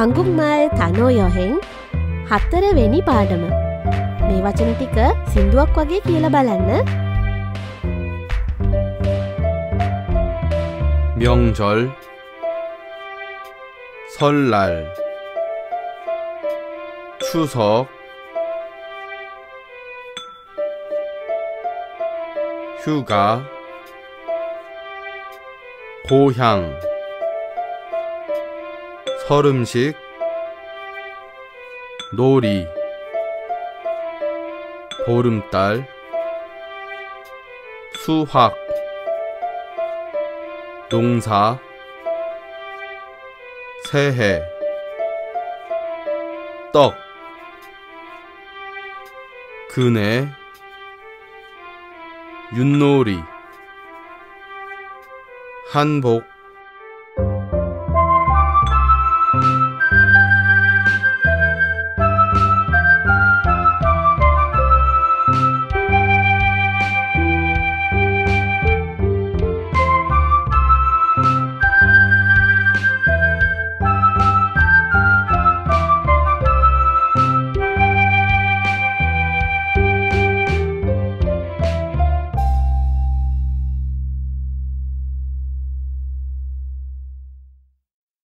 한국말 단어 여행 4වෙනි පාඩම. මේ වචන ටික සින්දුවක් වගේ කියලා බලන්න. 명절, 설날, 추석, 휴가, 고향, 설음식, 놀이, 보름달, 수학, 농사, 새해, 떡, 그네, 윷놀이, 한복,